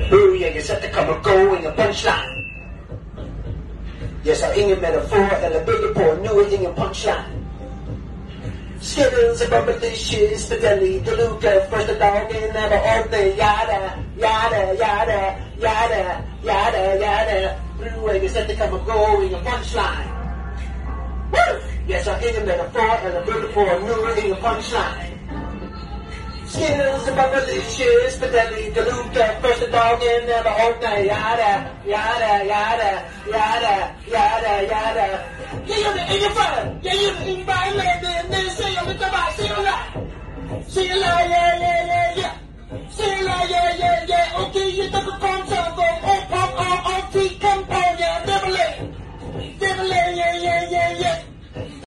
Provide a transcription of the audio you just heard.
Hur jag sett det kommer gå, ingen punchline. Jag sa ingen metafor eller bygger på, nu är ingen punchline. Skittles and bubblicious, fidelity, DeLuca, första dagen när jag åkte, yada, yada, yada, yada, yada, yada. Hur jag sett det kommer gå, ingen punchline. Woo! Jag sa ingen metafor eller bygger på, nu är ingen punchline. Skittles and bubblicious, fidelity, DeLuca, första dagen när jag åkte, yada, yada, yada, yada, yada, yada. Jag gjorde ingen för, jag gjorde ingen bara en läge, nu säger jag inte bara, see you later, yeah, yeah.